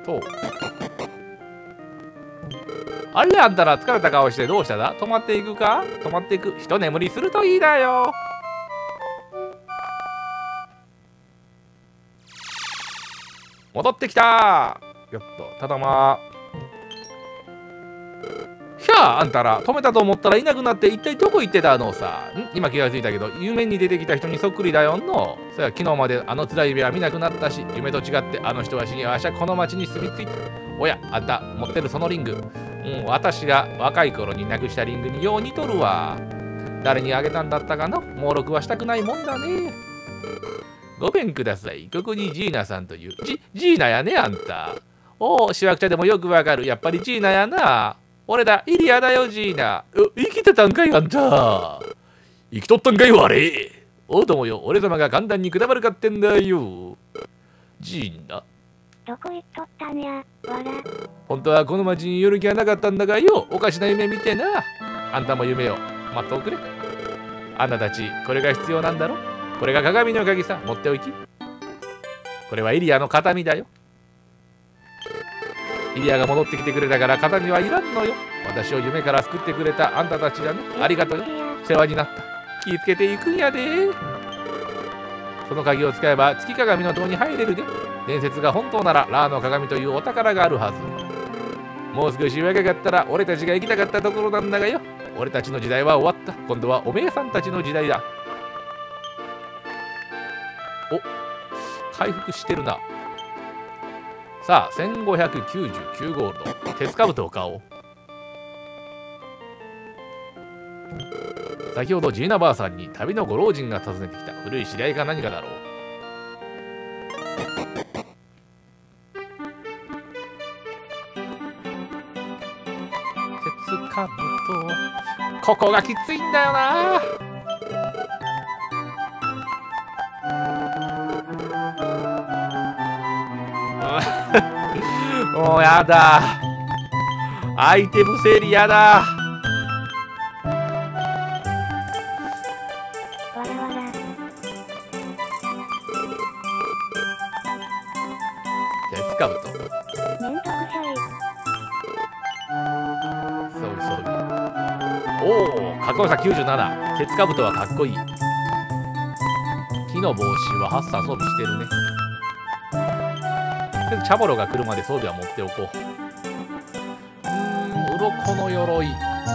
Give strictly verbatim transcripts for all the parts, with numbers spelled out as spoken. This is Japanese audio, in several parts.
と。あれあんたら疲れた顔してどうしただ？泊まっていくか？泊まっていく。一眠りするといいだよ。戻ってきた。よっと、ただまひゃあ、あんたら止めたと思ったらいなくなって一体どこ行ってたのさ。ん今気がついたけど、夢に出てきた人にそっくりだよの。そや、昨日まであの辛い夢は見なくなったし、夢と違ってあの人は死に、わしはこの町に住み着いた。おや、あんた持ってるそのリング。うん、私が若い頃になくしたリングによう似とるわ。誰にあげたんだったかの？猛録はしたくないもんだね。ごめんください。ここにジーナさんという。ジ、ジーナやね、あんた。おお、しわくちゃでもよくわかる。やっぱりジーナやな。俺だ、イリアだよ、ジーナ。生きてたんかい、あんた。生きとったんかい、あれ。おうともよ、俺様が簡単にくたばるかってんだよ。ジーナ。 どこ行っとったんや、わら。 本当はこの町に寄る気はなかったんだがよ。おかしな夢見てな。あんたも夢を待っておくれ。あんたたち、これが必要なんだろ。これが鏡の鍵さ。持っておき。これはイリアの形見だよ。イリアが戻ってきてくれたから形見はいらんのよ。私を夢から救ってくれたあんたたちだね。ありがとうよ。世話になった。気ぃつけていくんやで。その鍵を使えば月鏡の塔に入れるで。伝説が本当ならラーの鏡というお宝があるはず。もう少し若かったら俺たちが行きたかったところなんだがよ。俺たちの時代は終わった。今度はおめえさんたちの時代だ。お、回復してるな。さあ、せんごひゃくきゅうじゅうきゅうゴールド。鉄兜を買おう。先ほどジーナばあさんに旅のご老人が訪ねてきた。古い知り合いか何かだろう。鉄兜。ここがきついんだよな。もうやだ。アイテム整理やだ。 わらわら。 鉄兜。 めんどくさい。 そうそう。おお、かっこよさきゅうじゅうなな。鉄兜はかっこいい。木の帽子はハッサン装備してるね。チャボロが来るまで装備は持っておこう。うーん、鱗の鎧。う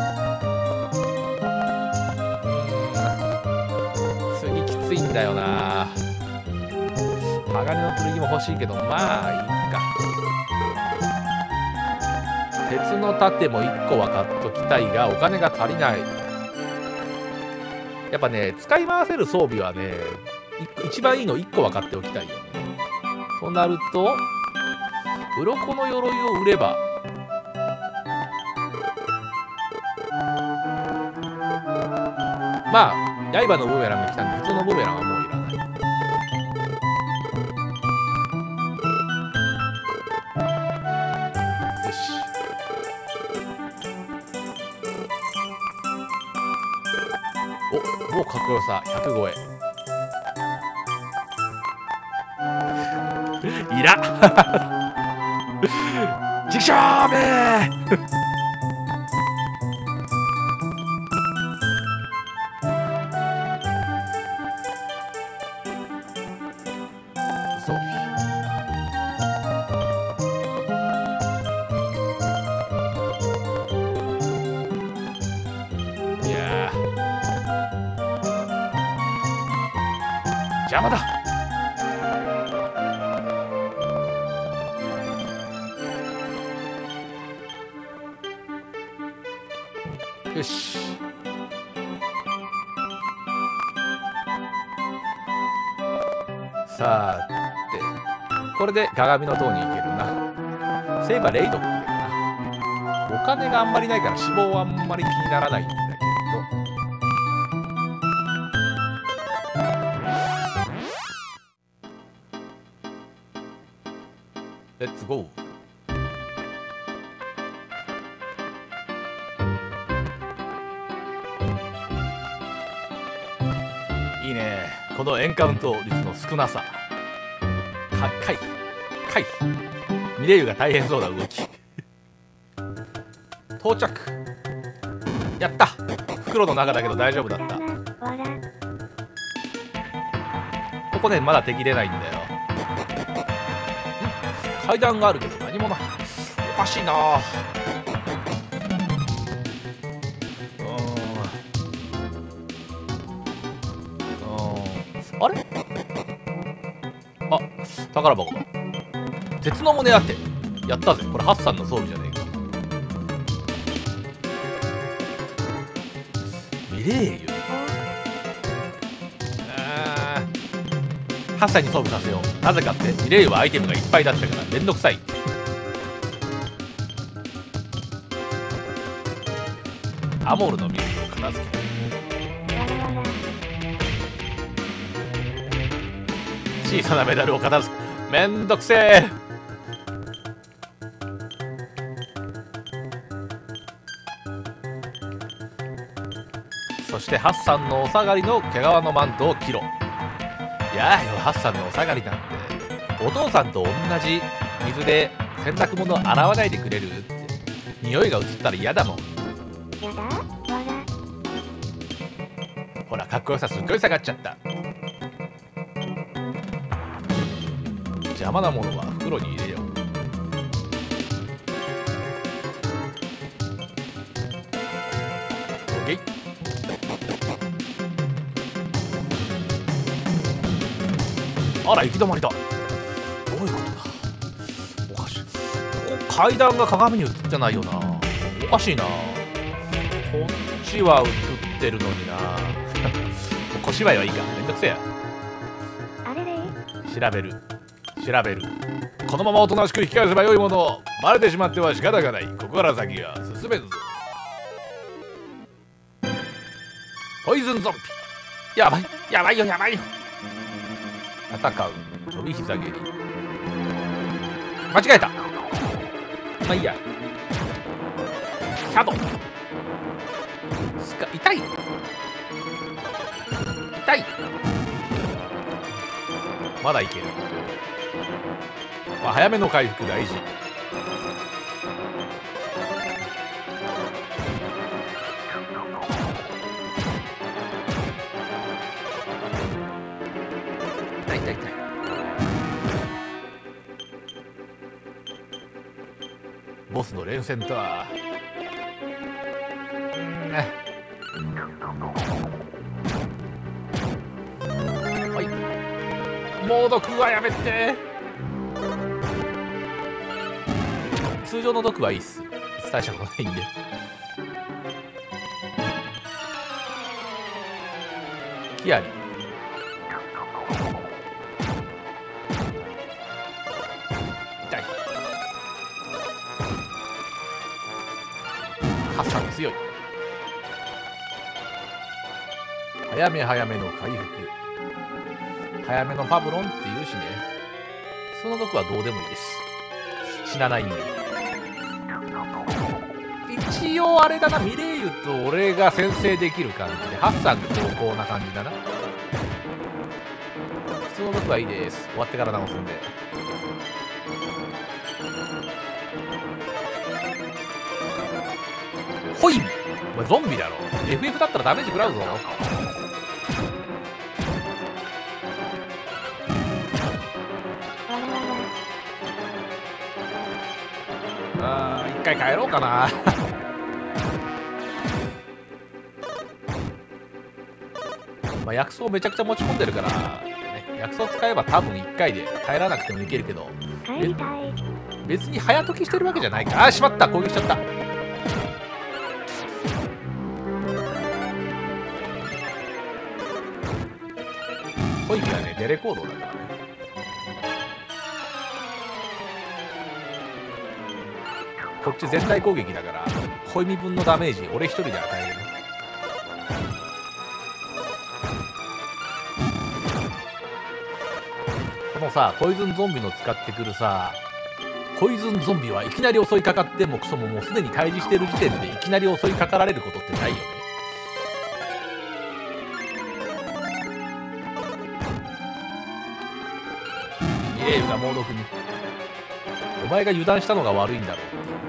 ーん、次きついんだよな。鋼の剣も欲しいけど、まあいいか。鉄の盾もいっこは買っときたいが、お金が足りない。やっぱね、使い回せる装備はね、一番いいのいっこは買っておきたいよね。となると、鱗の鎧を売れば、まあ刃のブーメランが来たんで普通のブーメランはもういらない。よし。お、もうかっこよさひゃく超え。いらちくしょうめソフィー。いや邪魔だ。よし。さて、これで鏡の塔に行けるな。そういえばレイドってな。お金があんまりないから死亡はあんまり気にならないんだけど。レッツゴー。いいね、このエンカウント率の少なさ。か、回避、回避。 ミレイユが大変そうな動き。到着。やった。袋の中だけど大丈夫だった。ここね、まだ敵出ないんだよ。ん階段があるけど何もない。おかしいな。あれ、あ、宝箱だ。鉄の胸当てやったぜ。これハッサンの装備じゃねえか。ミレイユ、あーハッサンに装備させよう。なぜかってミレイユはアイテムがいっぱいだったからめんどくさい。アモールのミレイユを片付ける。小さなメダルを片付け、めんどくせえ。そしてハッサンのお下がりの毛皮のマントを着ろ。やあよ、ハッサンのお下がりなんてお父さんと同じ水で洗濯物を洗わないでくれるって。匂いが移ったら嫌だもん。 やだわら。 ほらかっこよさすっごい下がっちゃった。邪魔なものは袋に入れよう。オッケー。あら行き止まりだ。どういうことだ。おかしい。ここ階段が鏡に映ってないよな。おかしいな。こっちは映ってるのにな。小芝居はいいか、めんどくせえや。 あれれ調べる調べる。このままおとなしく引き返せばよいもの。バレてしまっては仕方がない。ここから先は進めんぞ。ポイズンゾンビ。やばいやばいよやばいよ。戦う飛び膝蹴り。間違えた。まあいいや。シャドウスカ。痛い痛い。まだいける。まあ、早めの回復大事。痛い痛い痛い。ボスの連戦とは。はい。猛毒はやめて。通常の毒はいいっす。大したことないんで。キアリ。痛い。ハッサン強い。早め早めの回復。早めのパブロンっていうしね。その毒はどうでもいいです。死なないんで。一応あれだな、ミレイユと俺が先制できる感じで、ハッサンが強硬な感じだな。普通の毒はいいです。終わってから直すんで。ほい。お前ゾンビだろ。 エフエフ だったらダメージ食らうぞ。あー、一回帰ろうかな。まあ薬草めちゃくちゃ持ち込んでるから、ね、薬草使えば多分いっかいで帰らなくてもいけるけど、 帰りたい。 別に早解きしてるわけじゃないか。あーしまった、攻撃しちゃった。ホイミはねデレコードだからね。こっち全体攻撃だからホイミ分のダメージ俺一人で与える。このさポイズンゾンビの使ってくるさ、ポイズンゾンビはいきなり襲いかかってもクソももうすでに退治してる時点でいきなり襲いかかられることってないよね。ミレイユが猛毒に。 前が油断したのが悪いんだろう。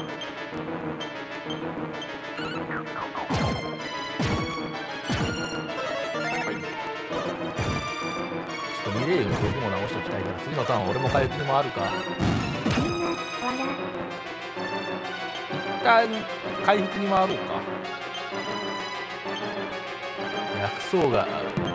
ちょっとミレイユの僕も直しておきたいから次のターンは俺も回復にもあるか。 みんな、わら。 一旦回復に回ろうか。薬草が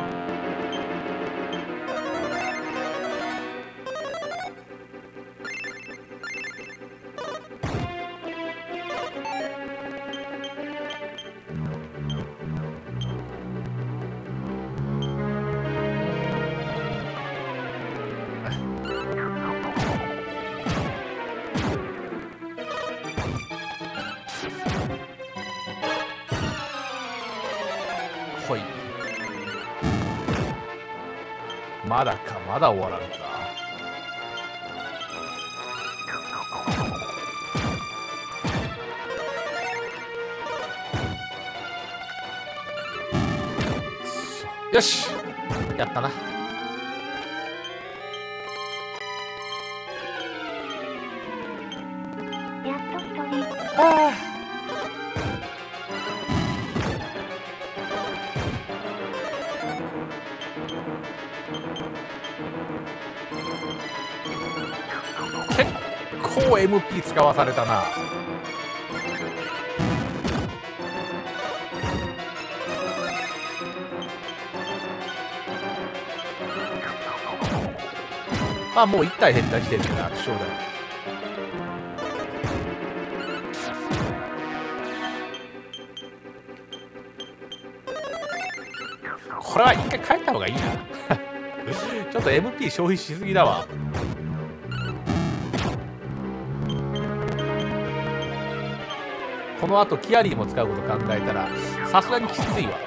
ほい。まだか、まだ終わらんか。よし、やったな。 やっと一人。 ああ。結構 エムピー 使わされたな。まあもういち体減った時点で楽勝だよ。これは一回帰った方がいいな。ちょっと エムピー 消費しすぎだわ。このあとキアリーも使うこと考えたらさすがにきついわ。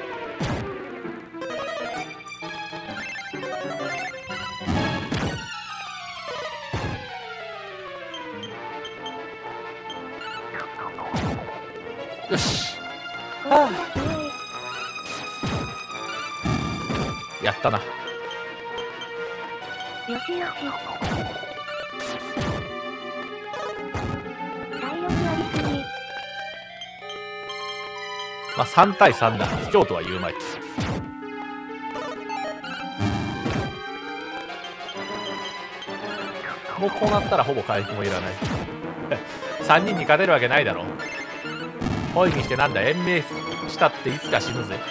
よし、はあ、やったな。 よしよし。体力ありすぎ。 まあさん対さんだ。卑怯とは言うまい。もうこうなったらほぼ回復もいらない。さんにんに勝てるわけないだろ。ホイにしてなんだ、延命したっていつか死ぬぜ。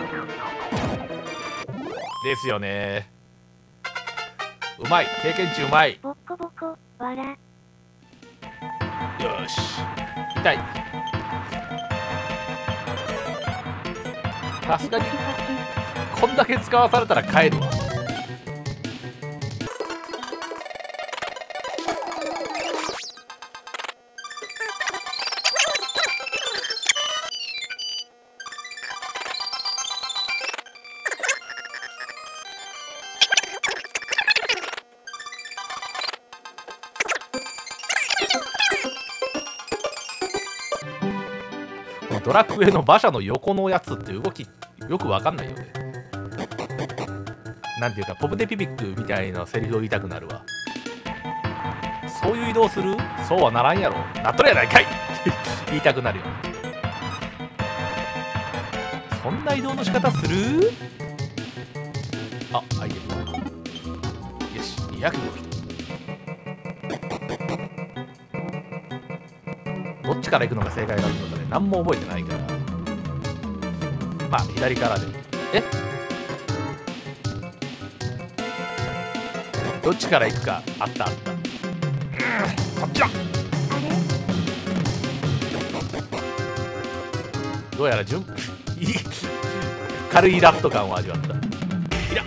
ですよね。うまい、経験値うまい。 ボッコボコ、わら。 よし、痛い。さすがにこんだけ使わされたら帰るわ。ドラクエの馬車の横のやつって動きよくわかんないよね。なんていうかポプテピピックみたいなセリフを言いたくなるわ。そういう移動する？そうはならんやろ。なっとるやないかい言いたくなるよ。そんな移動の仕方する？あ、アイテム。よし、にひゃくごひ。どっちから行くのが正解だったのかね、何も覚えてないから。まあ左からで。え？どっちから行くか。あったあった。うん、こっちだ。どうやら順軽いラット感を味わった。いや。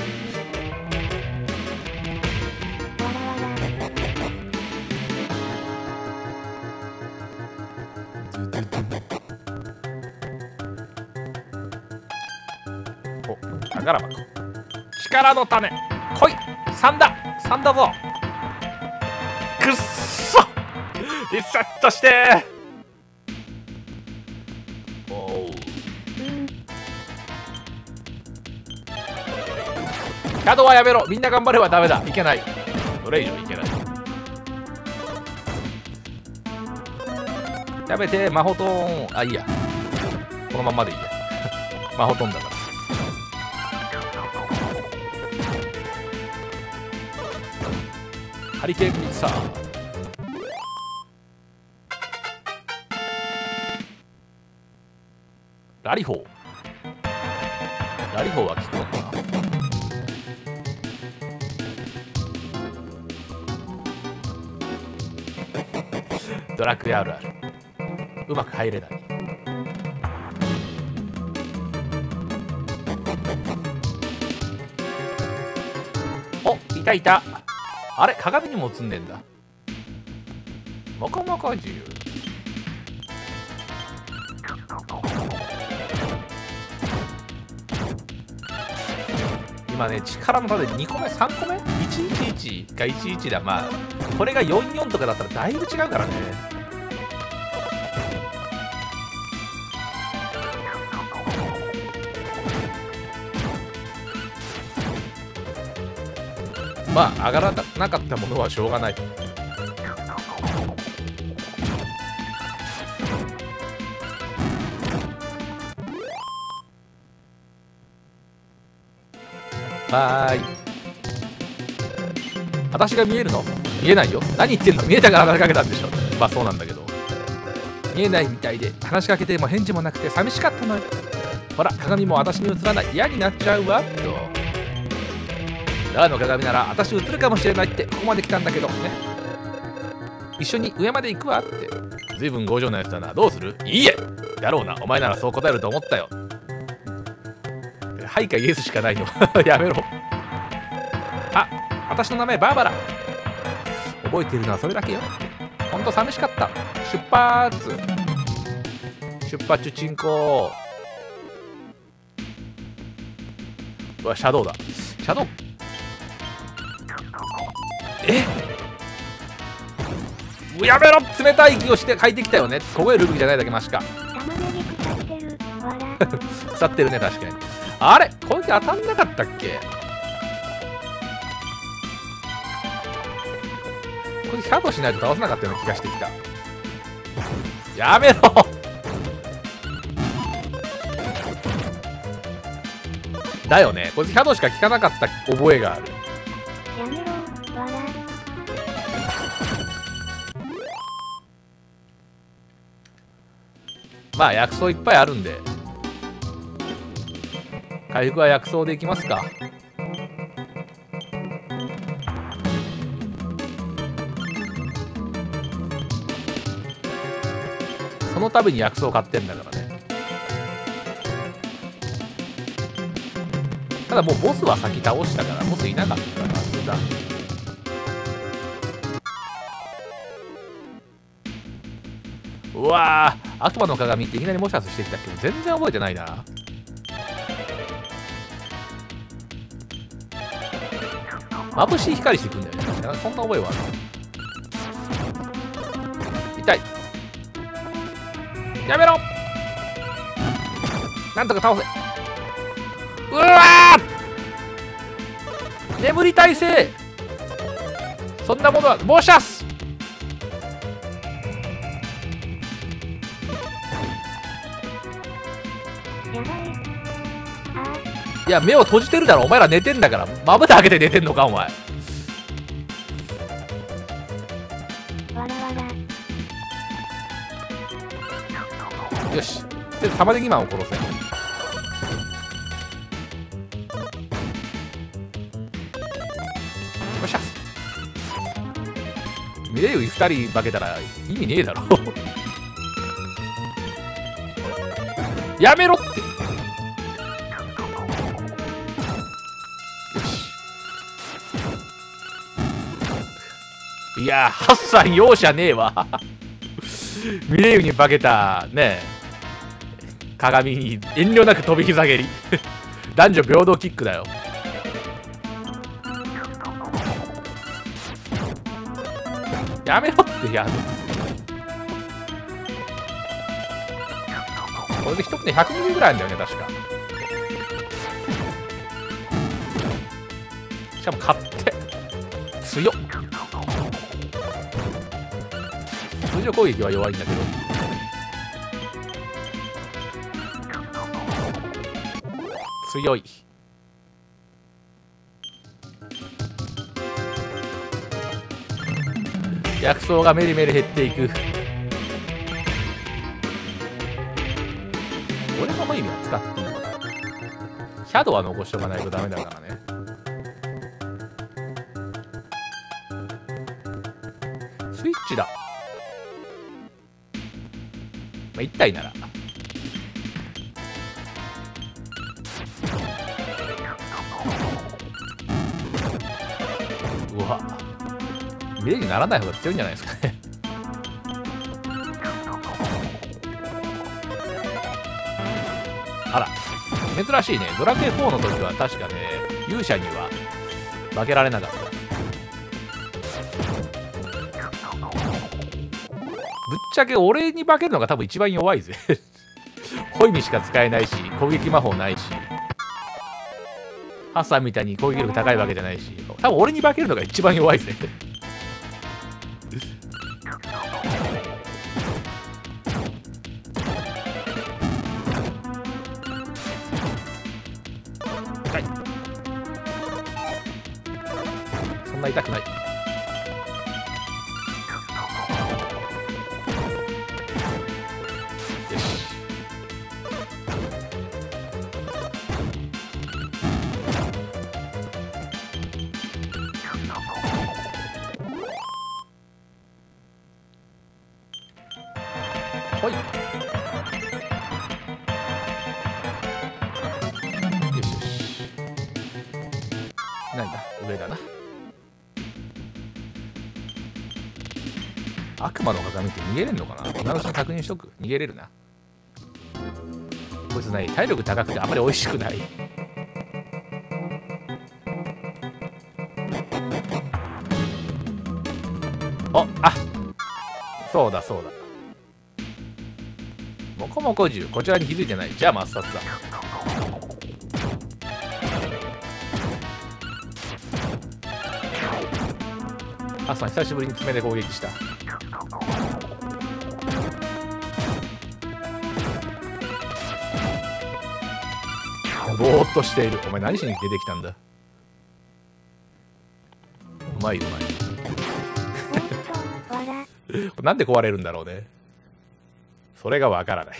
宝箱、力の種、来い。さんだ、さんだぞ。くっそ、リセットして。おう、キャドはやめろ。みんな頑張ればダメだ。いけない、それ以上いけない。 やめて、魔法トーン。あ、いいや。このまんまでいいや。魔法トーンだから。ハリケーンミキサー。ラリホー。ラリホーは効くのかな。ドラクエあるある。うまく入れない。お、いたいた。あれ、鏡にも映んねえんだ。もこもこ銃。今ね、力の差でにこめさんこめ ?いちいちいち かいちいちだ。まあこれがよんよんとかだったらだいぶ違うからね。まあ上がらなかったものはしょうがない。はーい。私が見えるの？見えないよ。何言ってんの？見えたから話しかけたんでしょ。まあそうなんだけど。見えないみたいで話しかけても返事もなくて寂しかったのよ。ほら、鏡も私に映らない。嫌になっちゃうわ。と。ラーの鏡なら私映るかもしれないってここまで来たんだけどね。一緒に上まで行くわって。ずいぶん強情なやつだな。どうする？いいえだろうな。お前ならそう答えると思ったよ。はいかイエスしかないの。やめろ。あ、私の名前バーバラ。覚えているのはそれだけよ。ほんと寂しかった。出発。出発チンコ。うわ、シャドウだ。シャドウ。えっ、やめろ。冷たい息をして帰ってきたよね。凍える武器じゃないだけマシか。 玉ねぎ腐ってる。わら。 腐ってるね、確かに。あれ、この時当たんなかったっけ？これヒャドしないと倒せなかったような気がしてきた。やめろ。だよね、こいつヒャドしか効かなかった覚えがある。 やめろ。わら。 まあ薬草いっぱいあるんで回復は薬草でいきますか。その度に薬草買ってんだからね。ただもうボスは先倒したからボスいなかったからだ。うわー、悪魔の鏡っていきなりモシャスしてきたけど全然覚えてないな。眩しい光してくんだよね。確かそんな覚えはある。痛い。やめろ。なんとか倒せ。うわー、眠り耐性。そんなものはモシャス。 やばい。あいや、目を閉じてるだろ。お前ら寝てんだから。まぶた開けて寝てんのかお前。 ー。わらわら。 よし、とりあえず玉ねぎマンを殺せ。よっしゃ。ミレイユふたり負けたら意味ねえだろ。やめろって。よし。いやー、ハッサン容赦ねえわ。ミレイユに化けたねえ鏡に遠慮なく飛び膝蹴り。男女平等キックだよ。やめろってやる。これで一船ひゃくにじゅうぐらいあるんだよね確か。しかも勝って強っ。通常攻撃は弱いんだけど強い。薬草がメリメリ減っていく。俺のホイミは使っていいのかな。シャドウは残しとかないとダメだからね。スイッチだ。まあ、いち体ならうわ、目にならない方が強いんじゃないですかね。あら、珍しいね。ドラクエフォーの時は確かね、勇者には負けられなかった。ぶっちゃけ俺に化けるのが多分一番弱いぜ。ホイミしか使えないし、攻撃魔法ないし、ハッサンみたいに攻撃力高いわけじゃないし、多分俺に化けるのが一番弱いぜ。痛い。そんな痛くない。ほい。よしよし。何だ、上だな。悪魔の鏡って逃げれんのかな。今のうちに確認しとく。逃げれるな。こいつない、体力高くてあまり美味しくない。お、あ、そうだそうだ。モコモコ銃、こちらに気づいてない。じゃあ抹殺だ。ハッサン久しぶりに爪で攻撃した。ぼーっとしている。お前何しに出てきたんだ。うまいうまい。なんで壊れるんだろうね。それがわからない。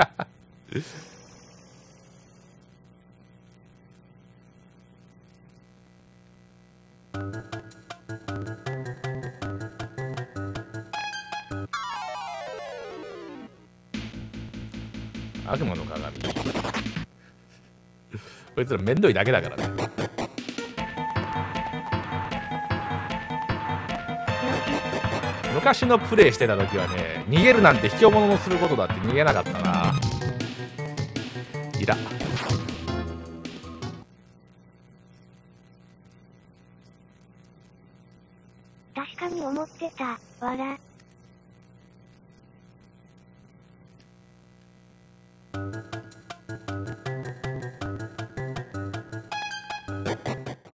悪魔の鏡。こいつらめんどいだけだからね。昔のプレイしてた時はね、逃げるなんて卑怯者のすることだって逃げなかったな。いら。 確かに思ってた、わら。